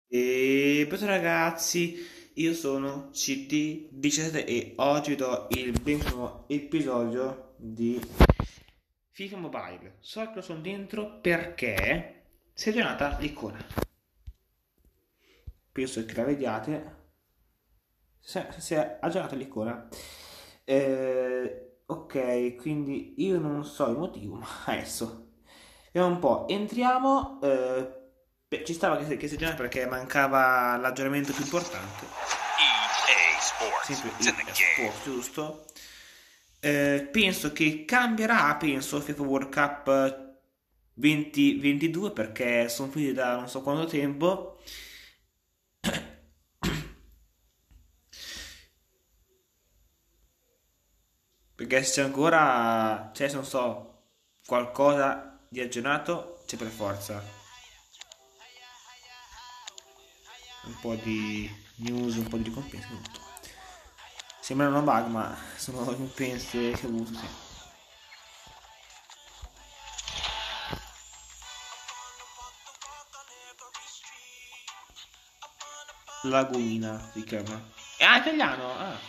E poi ragazzi, io sono CD17 e oggi vi do il primo episodio di FIFA Mobile. So che sono dentro perché si è aggiornata l'icona. Penso che la vediate. Si è aggiornata l'icona. Ok, quindi io non so il motivo, ma adesso vediamo un po'. Entriamo. Beh, ci stava che si aggiorna perché mancava l'aggiornamento più importante. EA Sports. Sempre It's in the EA game. Sports, giusto? Penso che cambierà, penso, FIFA World Cup 2022 perché sono finiti da non so quanto tempo. Perché se c'è ancora, cioè, se non so, qualcosa di aggiornato, c'è per forza. Un po' di news, un po' di ricompense. Tutto. Sembrano bug, ma sono ricompense che ho avuto, sì. Laguina si chiama. Italiano! Ah,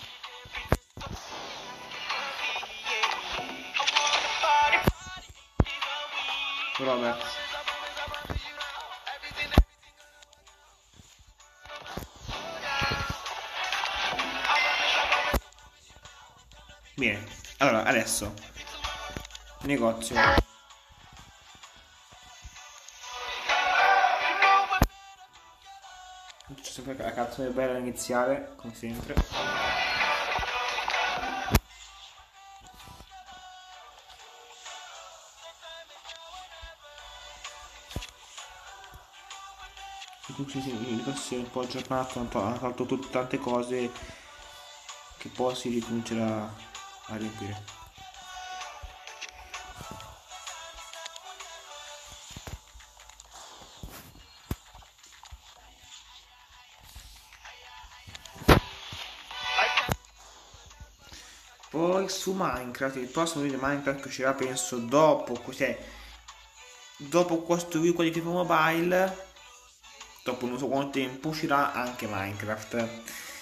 Robert. Bene, allora, adesso. Negozio. C'è sempre la canzone bella iniziale, come sempre. Il negozio si è un po' aggiornato, hanno fatto tante cose che poi si ricomincerà a riempire. Poi su Minecraft, il prossimo video di Minecraft che uscirà penso dopo, cioè, dopo questo video qua di FIFA Mobile, dopo non so quanto tempo uscirà anche Minecraft.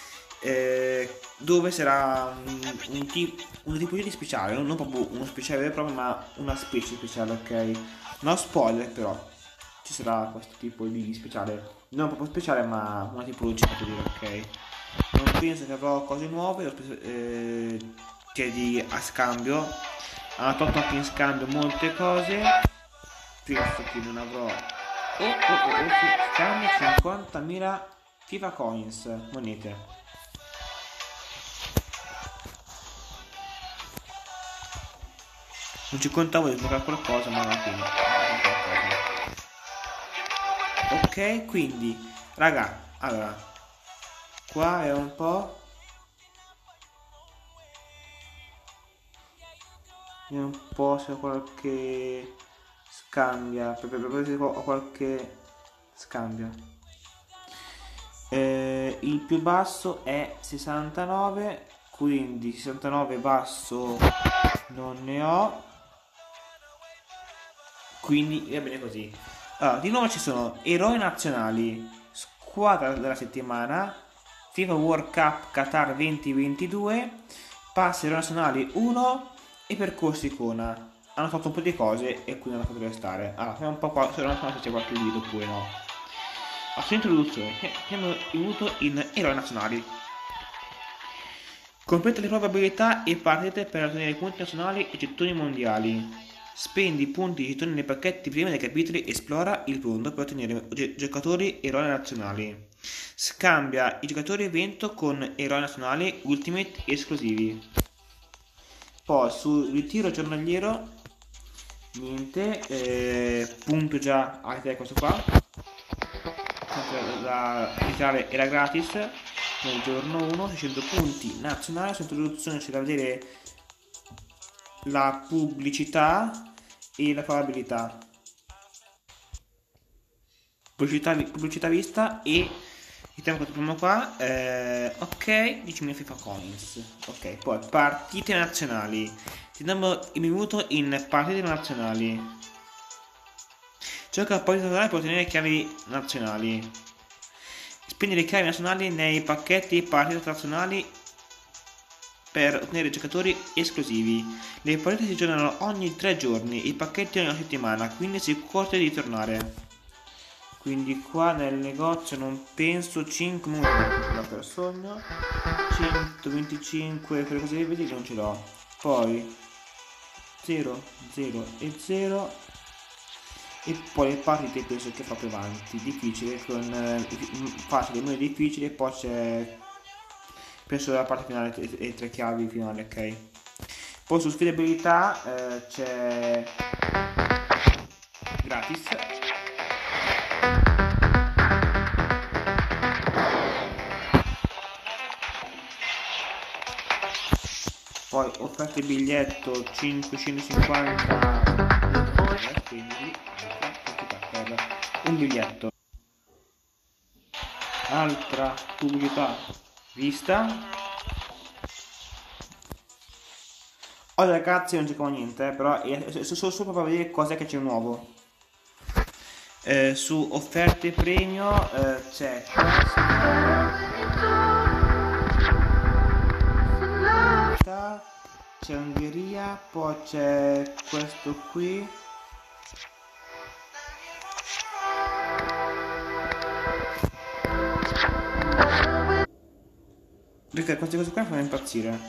Dove sarà un tipo di speciale, non proprio uno speciale vero e proprio, ma una specie speciale, ok? No spoiler però, ci sarà questo tipo di speciale, non proprio speciale ma una tipologia per dire, ok? Non penso che avrò cose nuove, cioè di a scambio. Hanno tolto anche in scambio molte cose. Penso che non avrò. Sì, scambio 50.000 FIFA Coins, monete. Non ci contavo di sbloccare qualcosa, ma alla fine. Ok, quindi, raga, allora, qua è un po'. Vediamo un po' se ho qualche scambia. Per se ho qualche scambia. Il più basso è 69, quindi 69 basso non ne ho. Quindi va bene così. Allora, di nuovo ci sono eroi nazionali, squadra della settimana, FIFA World Cup Qatar 2022, passi eroi nazionali 1 e percorsi icona. Hanno fatto un po' di cose e quindi hanno fatto restare. Allora, vediamo un po' qua, se non so se c'è qualche video oppure no. A sua introduzione, abbiamo avuto in eroi nazionali. Completa le proprie abilità e partite per ottenere punti nazionali e gettoni mondiali. Spendi punti e gettoni nei pacchetti prima dei capitoli, esplora il mondo per ottenere giocatori eroi nazionali. Scambia i giocatori evento con eroi nazionali ultimate esclusivi. Poi sul ritiro giornaliero, niente, punto già a questo qua. La iniziale era gratis nel giorno 1, 600 punti nazionale. Su introduzione c'è da vedere la pubblicità e la probabilità. Pubblicità vista e mettiamo questo primo qua. Ok, 10.000 FIFA Coins. Ok, poi partite nazionali. Ti diamo il minuto in partite nazionali. Gioca a partite nazionali per ottenere chiavi nazionali. Spendi le chiavi nazionali nei pacchetti partite nazionali per ottenere giocatori esclusivi. Le partite si giocano ogni 3 giorni, i pacchetti ogni settimana, quindi si corre di tornare. Quindi qua nel negozio non penso 5 minuti la persona, 125 per le cose vedi non ce l'ho. Poi 0, 0 e 0 e poi le partite penso che fa più avanti, difficile con facile, meno difficile, poi c'è penso la parte finale e 3 chiavi finali, ok. Poi su sfidabilità c'è gratis. Poi offerte biglietto 550, quindi per un biglietto. Altra pubblicità vista. Oggi ragazzi non giocavo niente, però solo per vedere cos'è che c'è nuovo. Su offerte premio c'è questa, c'è Ungheria, poi c'è questo qui. Perché queste cose qua mi fanno impazzire.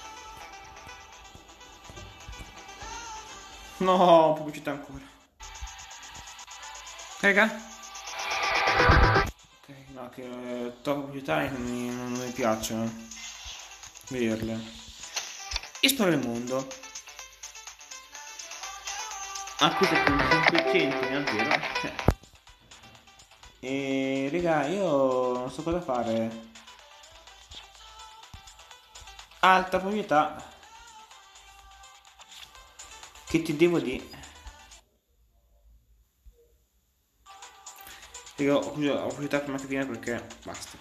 No, pubblicità ancora. Raga. Ok, no, che troppo pubblicità non mi piacciono vederle. Esplora il mondo. Acquista con 500 ne ha 0. E raga, io non so cosa fare. Alta proprietà. Che ti devo dire? Io ho proprietà prima che viene perché basta.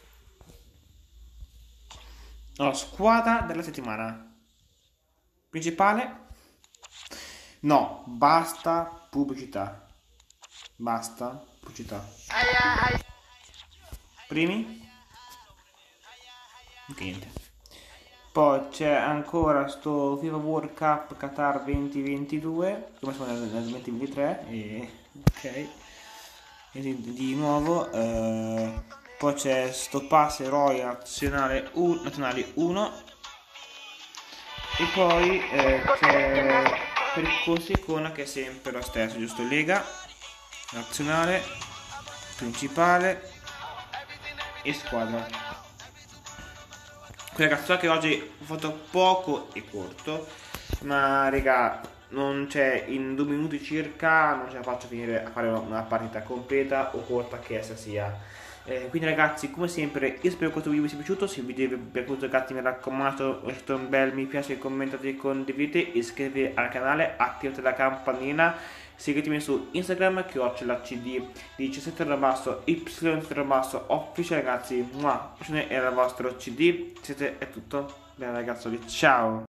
Allora, squadra della settimana. Principale? No, basta pubblicità. Basta pubblicità. Primi? Niente. Poi c'è ancora sto FIFA World Cup Qatar 2022, come siamo nel 2023, e ok, e di nuovo, poi c'è sto pass Royal nazionale 1, e poi c'è percorso icona che è sempre lo stesso, giusto? Lega, nazionale, principale e squadra. Ragazzi, so che oggi ho fatto poco e corto, ma raga, non c'è in 2 minuti circa, non ce la faccio finire a fare una partita completa o corta che essa sia. Quindi ragazzi, come sempre, io spero che questo video vi sia piaciuto. Se il video vi è piaciuto ragazzi, mi raccomando, lasciate un bel mi piace, commentate, condividete, iscrivetevi al canale, attivate la campanellina, seguitemi su Instagram che ho la cd 17_y_ official ragazzi, era il vostro cd, è tutto bene ragazzi, ciao.